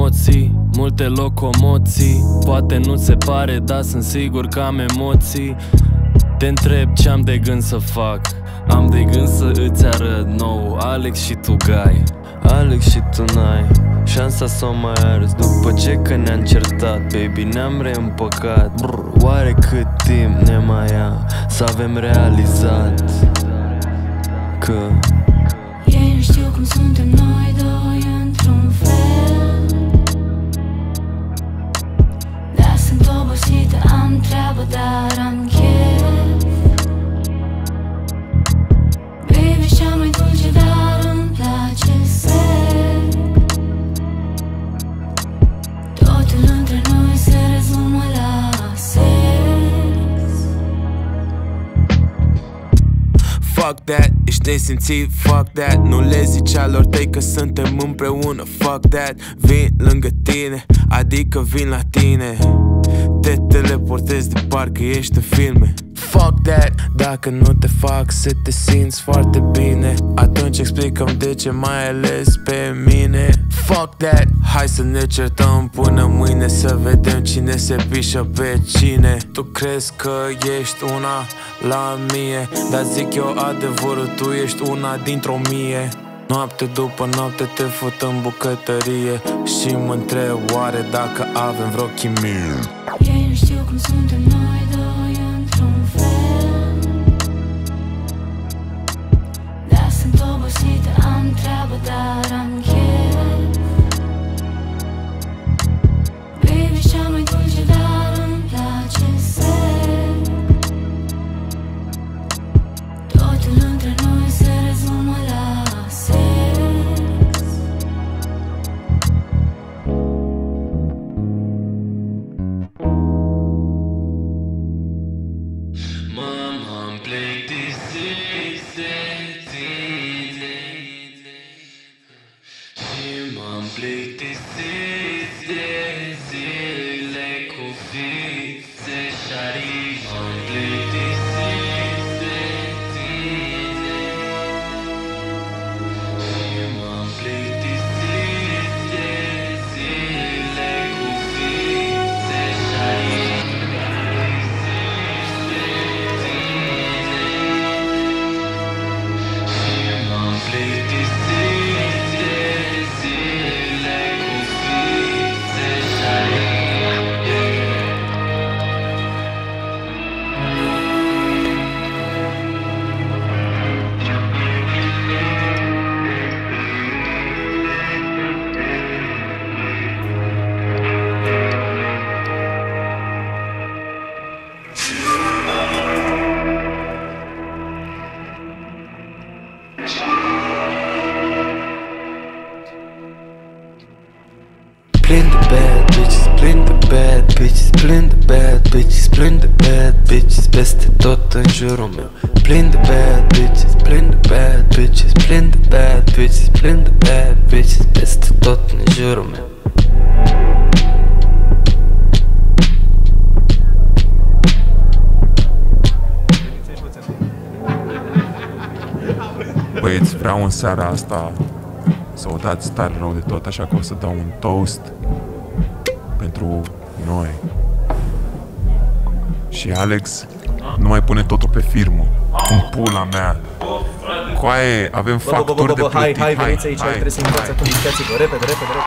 emoții, multe locomoții. Poate nu se pare, dar sunt sigur că am emoții. Te întreb ce-am de gând să fac. Am de gând să îți arăt nou Alex și tu Gai. Alex și tu n-ai șansa să o mai arăți. După ce că ne-am certat, baby, ne-am reîmpăcat. Oare cât timp ne mai ia să avem realizat că ei nu știu cum suntem noi doi într-un fel. Dar sunt obosită, am treabă, dar am chef. Baby, cea mai dulce, dar îmi place sex. Totul între noi se rezumă la sex. Fuck that, ești nesimțit, fuck that. Nu le zici alor tăi că suntem împreună, fuck that. Vin lângă tine, adică vin la tine. Te teleportezi de parcă ești în filme. Fuck that, dacă nu te fac să te simți foarte bine, atunci explicăm de ce mai ales pe mine. Fuck that, hai să ne certăm până mâine, să vedem cine se pișă pe cine. Tu crezi că ești una la mie, dar zic eu adevărul, tu ești una dintr-o mie. Noapte după noapte te fut în bucătărie și mă întreb oare dacă avem vreo chimie. Ei nu știu cum suntem noi doi într-un fel. Dar sunt obosită, am treabă, dar am chef. Baby, cea mai dulce, dar îmi place sex. Totul între noi se rezumă la sex. M-am plictisit de tine și m-am plictisit de zile cu fițe șarii. M-am plictisit de tine și m-am plictisit de zile cu fițe șarii. Plinda bad bitches, plinda bad bitches, plinda bad bitches, plinda bad bitches peste tot în jurul meu. Plinda bad bitches, plinda bad bitches, plinda bad bitches, plinda bad bitches peste tot în jurul meu. Băieți, vreau în seara asta să o dați tare rău de tot, așa că o să dau un toast pentru noi. Și Alex, nu mai pune totul pe firmă. În pula mea. Coaie, avem facturi de plătit. Hai, veniți aici, trebuie să intrați acum, repede.